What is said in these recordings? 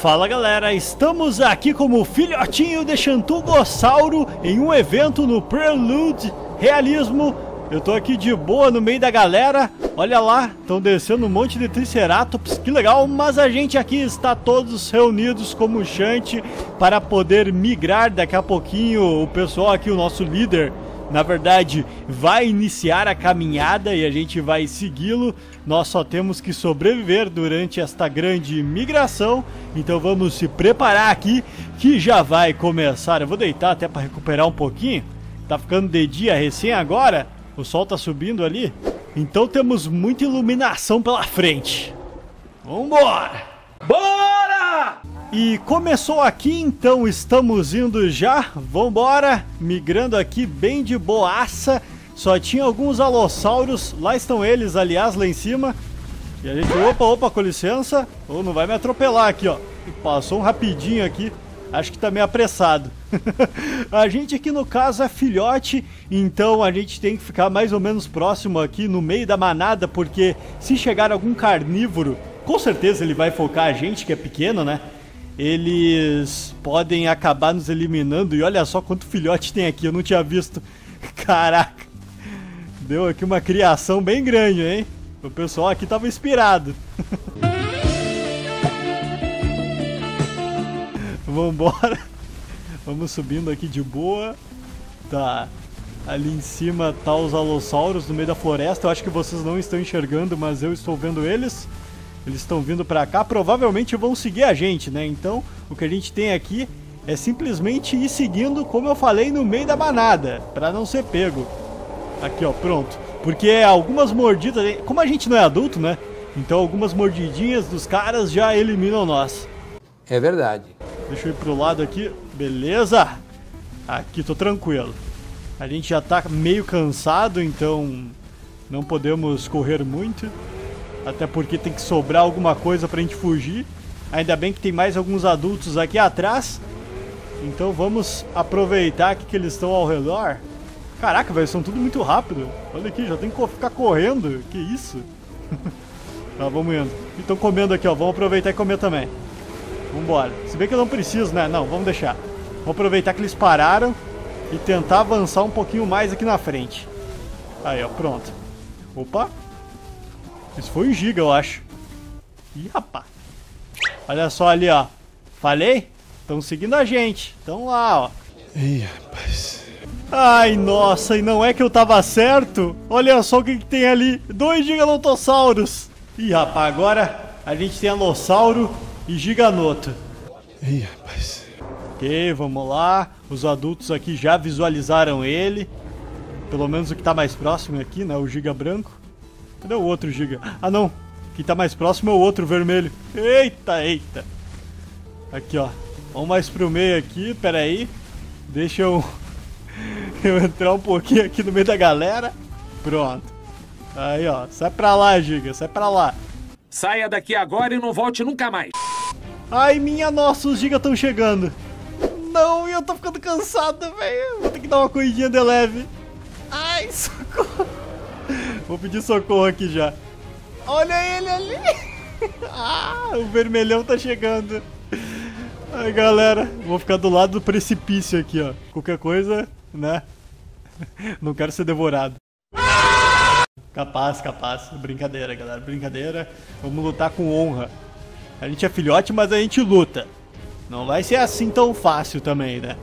Fala galera, estamos aqui como filhotinho de Xantugossauro em um evento no Prelude Realismo. Eu tô aqui de boa no meio da galera, olha lá, estão descendo um monte de Triceratops, que legal, mas a gente aqui está todos reunidos como Shanty para poder migrar daqui a pouquinho. O pessoal aqui, o nosso líder, na verdade, vai iniciar a caminhada e a gente vai segui-lo. Nós só temos que sobreviver durante esta grande migração. Então vamos se preparar aqui, que já vai começar. Eu vou deitar até para recuperar um pouquinho. Tá ficando de dia recém agora. O sol tá subindo ali. Então temos muita iluminação pela frente. Vambora! Bora! E começou aqui, então estamos indo já. Vambora! Migrando aqui bem de boaça. Só tinha alguns alossauros. Lá estão eles, aliás, lá em cima. E a gente... Opa, com licença. Oh, não vai me atropelar aqui, ó. Passou um rapidinho aqui. Acho que tá meio apressado. A gente aqui no caso é filhote, então a gente tem que ficar mais ou menos próximo aqui no meio da manada, porque se chegar algum carnívoro, com certeza ele vai focar a gente que é pequeno, né? Eles podem acabar nos eliminando. E olha só quanto filhote tem aqui, eu não tinha visto. Caraca, deu aqui uma criação bem grande, hein? O pessoal aqui tava inspirado. Vambora. Vamos subindo aqui de boa. Tá. Ali em cima tá os alossauros no meio da floresta. Eu acho que vocês não estão enxergando, mas eu estou vendo eles. Eles estão vindo pra cá. Provavelmente vão seguir a gente, né? Então, o que a gente tem aqui é simplesmente ir seguindo, como eu falei, no meio da manada, pra não ser pego. Aqui, ó, pronto. Porque algumas mordidas... Como a gente não é adulto, né? Então algumas mordidinhas dos caras já eliminam nós. É verdade. Deixa eu ir pro lado aqui. Beleza. Aqui tô tranquilo. A gente já tá meio cansado, então não podemos correr muito. Até porque tem que sobrar alguma coisa pra gente fugir. Ainda bem que tem mais alguns adultos aqui atrás. Então vamos aproveitar aqui que eles estão ao redor. Caraca, velho, são tudo muito rápido. Olha aqui, já tem que ficar correndo. Que isso? Tá, vamos indo. E estão comendo aqui, ó. Vamos aproveitar e comer também. Vambora. Se bem que eu não preciso, né? Não, vamos deixar. Vamos aproveitar que eles pararam e tentar avançar um pouquinho mais aqui na frente. Aí, ó, pronto. Opa. Isso foi um giga, eu acho. Ih, rapaz. Olha só ali, ó. Falei? Estão seguindo a gente. Estão lá, ó. Ih, rapaz. Ai, nossa, e não é que eu tava certo? Olha só o que tem ali. 2 giganotossauros. Ih, rapaz, agora a gente tem alossauro e giganoto. Ih, rapaz. Ok, vamos lá. Os adultos aqui já visualizaram ele. Pelo menos o que tá mais próximo aqui, né? O giga branco. Cadê o outro giga? Ah, não. O que tá mais próximo é o outro vermelho. Eita, eita. Aqui, ó. Vamos mais pro meio aqui, pera aí. Deixa eu entrar um pouquinho aqui no meio da galera. Pronto. Aí, ó. Sai pra lá, giga. Sai pra lá. Saia daqui agora e não volte nunca mais. Ai, minha nossa, os gigas estão chegando. Não, eu tô ficando cansado, velho. Vou ter que dar uma corridinha de leve. Ai, socorro. Vou pedir socorro aqui já. Olha ele ali. Ah, o vermelhão tá chegando. Ai, galera, vou ficar do lado do precipício aqui, ó. Qualquer coisa, né? Não quero ser devorado. Capaz, capaz. Brincadeira, galera. Brincadeira. Vamos lutar com honra. A gente é filhote, mas a gente luta. Não vai ser assim tão fácil também, né?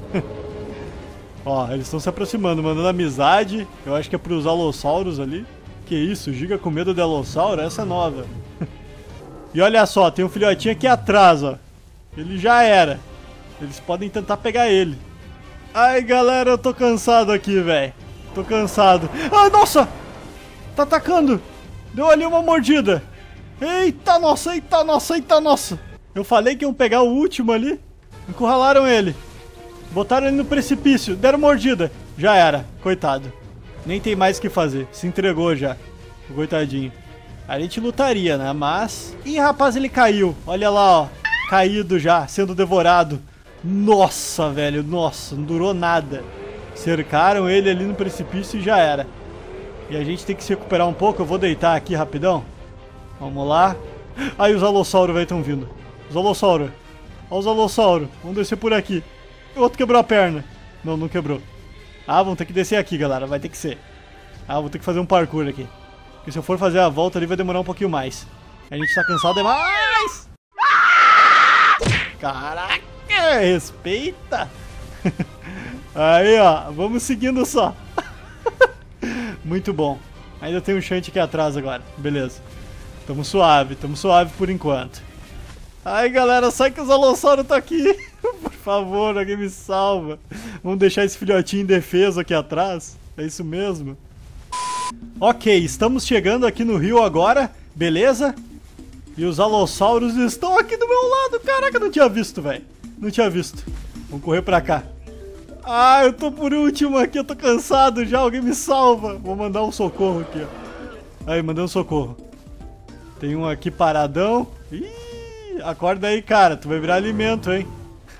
Ó, eles estão se aproximando, mandando amizade. Eu acho que é pros alossauros ali. Que isso, giga com medo de alossauro? Essa é nova. E olha só, tem um filhotinho aqui atrás, ó. Ele já era. Eles podem tentar pegar ele. Ai, galera, eu tô cansado aqui, velho. Tô cansado. Ai, nossa! Tá atacando! Deu ali uma mordida! Eita nossa, eita nossa, eita nossa! Eu falei que iam pegar o último ali. Encurralaram ele. Botaram ele no precipício, deram mordida. Já era, coitado. Nem tem mais o que fazer, se entregou já. Coitadinho. A gente lutaria, né? Mas... Ih, rapaz, ele caiu. Olha lá, ó. Caído já, sendo devorado. Nossa, velho, nossa, não durou nada. Cercaram ele ali no precipício e já era. E a gente tem que se recuperar um pouco. Eu vou deitar aqui rapidão. Vamos lá. Aí os alossauros, velho, estão vindo. Os alossauros. Olha os alossauros. Vamos descer por aqui. O outro quebrou a perna. Não, não quebrou. Ah, vamos ter que descer aqui, galera. Vai ter que ser. Ah, vou ter que fazer um parkour aqui. Porque se eu for fazer a volta ali vai demorar um pouquinho mais. A gente tá cansado demais. Caraca, respeita. Aí, ó. Vamos seguindo só. Muito bom. Ainda tem um Shanty aqui atrás agora. Beleza. Tamo suave por enquanto. Ai, galera, sai que os alossauros tá aqui. Por favor, alguém me salva. Vamos deixar esse filhotinho indefeso aqui atrás. É isso mesmo. Ok, estamos chegando aqui no rio agora. Beleza? E os alossauros estão aqui do meu lado. Caraca, não tinha visto, velho. Não tinha visto. Vamos correr pra cá. Ah, eu tô por último aqui. Eu tô cansado já. Alguém me salva. Vou mandar um socorro aqui, ó. Aí, mandei um socorro. Tem um aqui paradão. Ih, acorda aí, cara. Tu vai virar alimento, hein?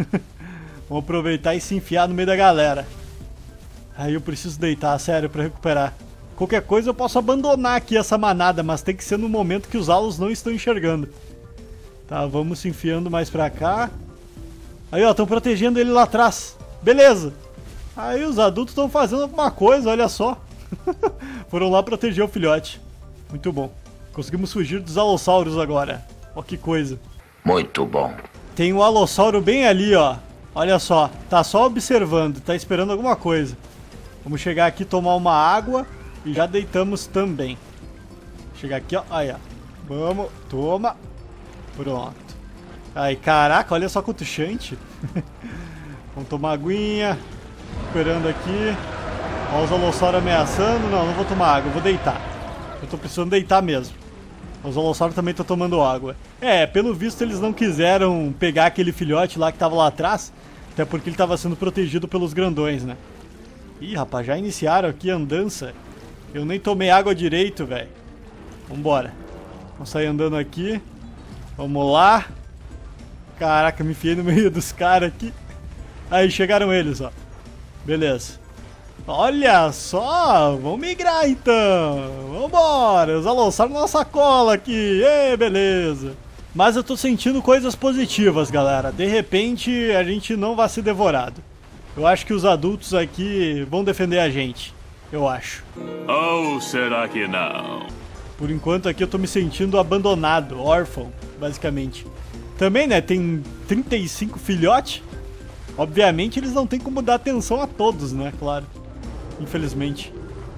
Vamos aproveitar e se enfiar no meio da galera. Aí eu preciso deitar, sério, pra recuperar. Qualquer coisa eu posso abandonar aqui essa manada, mas tem que ser no momento que os alos não estão enxergando. Tá, vamos se enfiando mais pra cá. Aí, ó, estão protegendo ele lá atrás. Beleza. Aí os adultos estão fazendo alguma coisa, olha só. Foram lá proteger o filhote. Muito bom. Conseguimos fugir dos alossauros agora. Ó que coisa. Muito bom. Tem um alossauro bem ali, ó. Olha só. Tá só observando. Tá esperando alguma coisa. Vamos chegar aqui, tomar uma água. E já deitamos também. Chegar aqui, ó. Aí, ó. Vamos. Toma. Pronto. Aí, caraca. Olha só quanto chante. Vamos tomar aguinha. Esperando aqui. Ó os alossauros ameaçando. Não, não vou tomar água. Eu vou deitar. Eu tô precisando deitar mesmo. Os alossauros também estão tomando água. É, pelo visto eles não quiseram pegar aquele filhote lá que tava lá atrás. Até porque ele tava sendo protegido pelos grandões, né? Ih, rapaz, já iniciaram aqui a andança. Eu nem tomei água direito, velho. Vambora. Vamos sair andando aqui. Vamos lá. Caraca, me enfiei no meio dos caras aqui. Aí, chegaram eles, ó. Beleza. Olha só, vamos migrar então. Vambora, os alossauros na sacola aqui. Ê, beleza. Mas eu tô sentindo coisas positivas, galera. De repente, a gente não vai ser devorado. Eu acho que os adultos aqui vão defender a gente. Eu acho. Ou será que não? Por enquanto aqui eu tô me sentindo abandonado, órfão, basicamente. Também, né, tem 35 filhotes. Obviamente eles não tem como dar atenção a todos, né, claro. Infelizmente.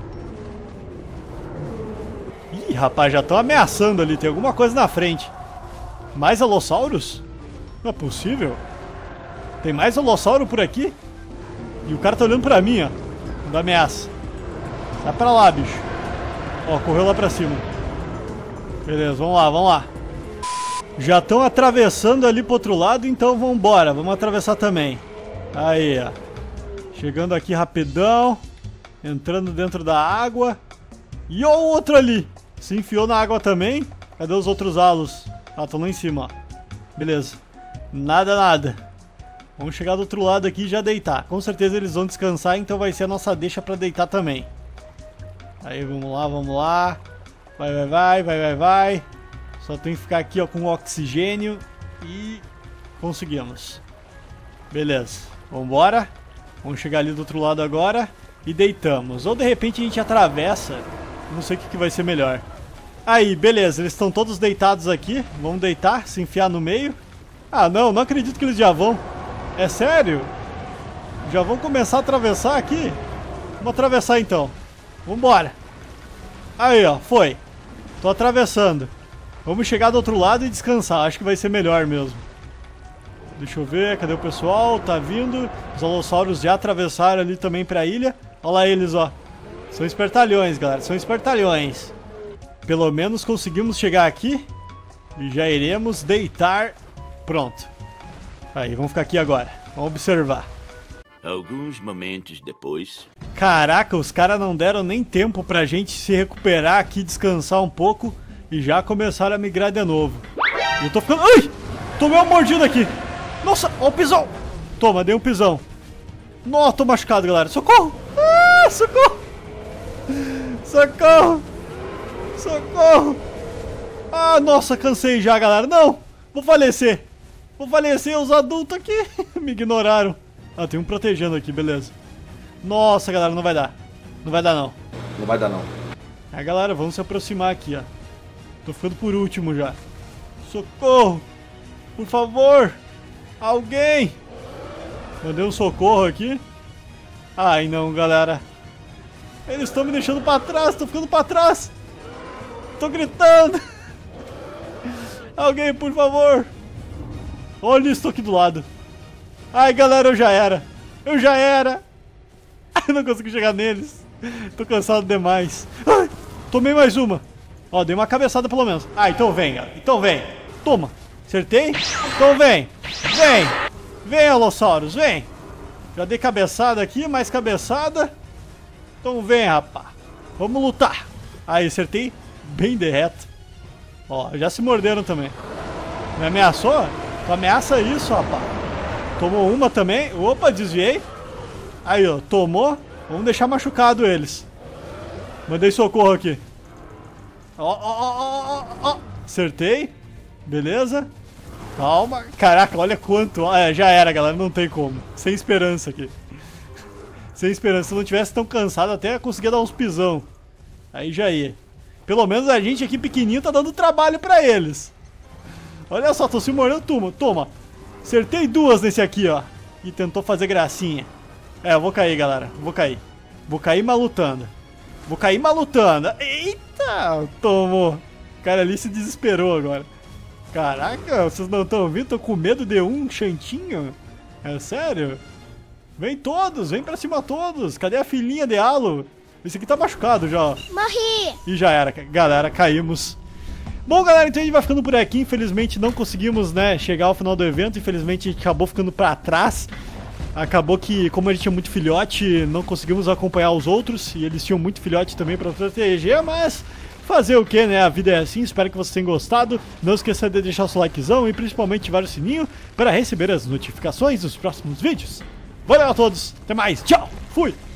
Ih, rapaz, já estão ameaçando ali. Tem alguma coisa na frente. Mais alossauros? Não é possível. Tem mais alossauro por aqui? E o cara tá olhando pra mim, ó. Não dá ameaça. Sai pra lá, bicho. Ó, correu lá pra cima. Beleza, vamos lá, vamos lá. Já estão atravessando ali pro outro lado, então vambora. Vamos atravessar também. Aí, ó. Chegando aqui rapidão. Entrando dentro da água. E ó o outro ali. Se enfiou na água também. Cadê os outros alos? Ah, estão lá em cima, ó. Beleza. Nada, nada. Vamos chegar do outro lado aqui e já deitar. Com certeza eles vão descansar, então vai ser a nossa deixa pra deitar também. Aí, vamos lá, vamos lá. Vai, vai, vai, vai, vai, vai. Só tem que ficar aqui, ó, com oxigênio. E conseguimos. Beleza. Vambora. Vamos chegar ali do outro lado agora. E deitamos. Ou de repente a gente atravessa. Não sei o que vai ser melhor. Aí, beleza. Eles estão todos deitados aqui. Vamos deitar, se enfiar no meio. Ah, não. Não acredito que eles já vão. É sério? Já vão começar a atravessar aqui? Vamos atravessar então. Vambora. Aí, ó. Foi. Tô atravessando. Vamos chegar do outro lado e descansar. Acho que vai ser melhor mesmo. Deixa eu ver. Cadê o pessoal? Tá vindo. Os alossauros já atravessaram ali também pra ilha. Olha lá eles, ó. São espertalhões, galera. São espertalhões. Pelo menos conseguimos chegar aqui. E já iremos deitar. Pronto. Aí, vamos ficar aqui agora. Vamos observar. Alguns momentos depois... Caraca, os caras não deram nem tempo pra gente se recuperar aqui, descansar um pouco. E já começaram a migrar de novo. Eu tô ficando... Ai! Tomei uma mordida aqui. Nossa, ó o pisão. Toma, dei um pisão. Nossa, tô machucado, galera. Socorro! Ah, socorro! Socorro! Socorro! Ah, nossa, cansei já, galera. Não! Vou falecer. Vou falecer os adultos aqui. Me ignoraram. Ah, tem um protegendo aqui, beleza. Nossa, galera, não vai dar. Não vai dar, não. Não vai dar, não. Galera, vamos se aproximar aqui, ó. Tô ficando por último já. Socorro! Por favor! Alguém! Mandei um socorro aqui. Ai, não, galera. Eles estão me deixando pra trás, tô ficando pra trás. Tô gritando. Alguém, por favor. Olha, estou aqui do lado. Ai, galera, eu já era. Eu já era. Eu não consegui chegar neles. Tô cansado demais. Ai, tomei mais uma. Ó, dei uma cabeçada pelo menos. Ah, então vem, galera. Então vem. Toma. Acertei? Então vem. Vem. Vem, Allosaurus, vem. Já dei cabeçada aqui, mais cabeçada. Então vem, rapá. Vamos lutar. Aí, acertei bem de reto. Ó, já se morderam também. Me ameaçou? Tu ameaça isso, rapá. Tomou uma também. Opa, desviei. Aí, ó, tomou. Vamos deixar machucado eles. Mandei socorro aqui. Ó. Acertei. Beleza. Calma. Caraca, olha quanto. Já era, galera. Não tem como. Sem esperança aqui. Sem esperança. Se eu não tivesse tão cansado, até conseguia dar uns pisão. Aí já ia. Pelo menos a gente aqui pequenininho tá dando trabalho pra eles. Olha só, tô se mordendo. Toma. Acertei duas nesse aqui, ó. E tentou fazer gracinha. Eu vou cair, galera. Vou cair malutando. Eita! Tomou. O cara ali se desesperou agora. Caraca, vocês não estão ouvindo? Tô com medo de um chantinho. É sério? Vem todos, vem pra cima todos. Cadê a filhinha de Halo? Esse aqui tá machucado já, ó. Morri! E já era, galera, caímos. Bom, galera, então a gente vai ficando por aqui. Infelizmente não conseguimos, né, chegar ao final do evento. Infelizmente a gente acabou ficando pra trás. Acabou que, como a gente tinha muito filhote, não conseguimos acompanhar os outros. E eles tinham muito filhote também pra proteger, mas fazer o que, né? A vida é assim. Espero que vocês tenham gostado. Não esqueça de deixar o seu likezão e principalmente ativar o sininho para receber as notificações dos próximos vídeos. Valeu a todos, até mais, tchau, fui!